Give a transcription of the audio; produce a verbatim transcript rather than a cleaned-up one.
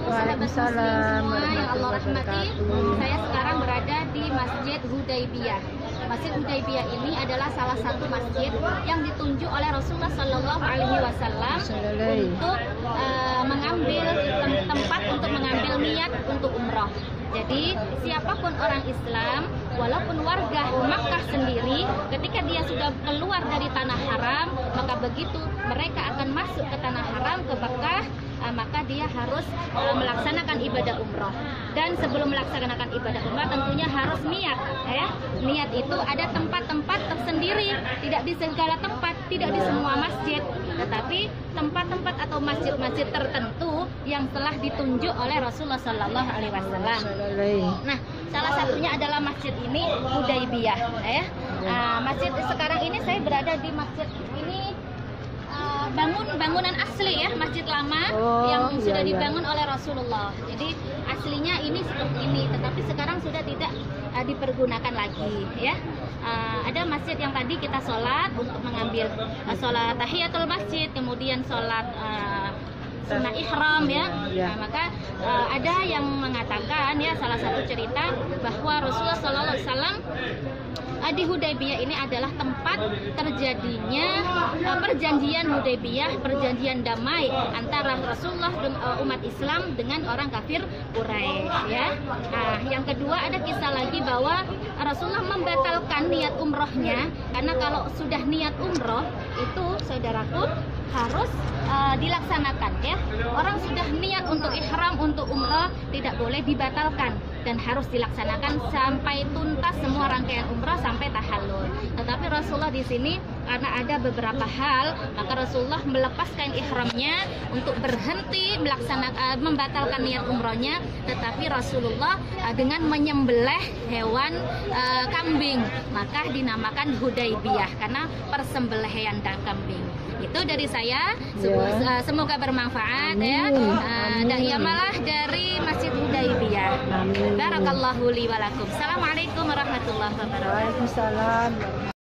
sahabat muslim semua yang Allah rahmati, saya sekarang berada di Masjid Hudaybiyah. Masjid Hudaybiyah ini adalah salah satu masjid yang ditunjuk oleh Rasulullah Shallallahu Alaihi Wasallam untuk uh, mengambil tem tempat untuk mengambil niat untuk umroh. Jadi siapapun orang Islam, walaupun warga Makkah sendiri, ketika dia sudah keluar dari tanah haram, maka begitu mereka akan masuk ke tanah haram, ke Makkah, uh, maka dia harus uh, melaksanakan ibadah umroh. Dan sebelum melaksanakan ibadah umroh tentunya harus niat, ya. Niat itu ada tempat-tempat tersendiri, tidak di segala tempat, tidak di semua masjid, tetapi tempat-tempat atau masjid-masjid tertentu yang telah ditunjuk oleh Rasulullah Shallallahu Alaihi Wasallam. Nah, salah satunya adalah masjid ini Hudaybiyah, ya. Uh, masjid sekarang ini saya berada di masjid ini. Bangun bangunan asli ya, masjid lama oh, yang sudah iya, dibangun iya. oleh Rasulullah. Jadi aslinya ini seperti ini, tetapi sekarang sudah tidak uh, dipergunakan lagi ya. Uh, ada masjid yang tadi kita sholat untuk mengambil uh, sholat tahiyatul masjid, kemudian sholat uh, sunnah ihram ya. Nah, maka uh, ada yang mengatakan ya, salah satu cerita bahwa Rasulullah Shallallahu Alaihi Wasallam di Hudaybiyah ini adalah tempat terjadinya uh, perjanjian Hudaybiyah, perjanjian damai antara Rasulullah dan uh, umat Islam dengan orang kafir Quraisy ya. Nah, yang kedua ada kisah lagi bahwa Rasulullah membatalkan niat umrohnya, karena kalau sudah niat umroh itu saudaraku harus uh, dilaksanakan ya. Orang sudah niat untuk ihram, untuk umroh, tidak boleh dibatalkan dan harus dilaksanakan sampai tuntas semua rangkaian umroh sampai tahallul. Tetapi Rasulullah di sini karena ada beberapa hal, maka Rasulullah melepaskan ihramnya untuk berhenti melaksanakan uh, membatalkan niat umrohnya, tetapi Rasulullah uh, dengan menyembelih hewan uh, kambing, maka dinamakan Hudaybiyah karena persembelihan kambing. Itu dari saya, yeah. Semoga bermanfaat. Amin. Ya. Uh, dan yamalah dari Masjid Hudaybiyah. Barakallahu li wa lakum. Assalamualaikum warahmatullahi wabarakatuh. Waalaikumsalam.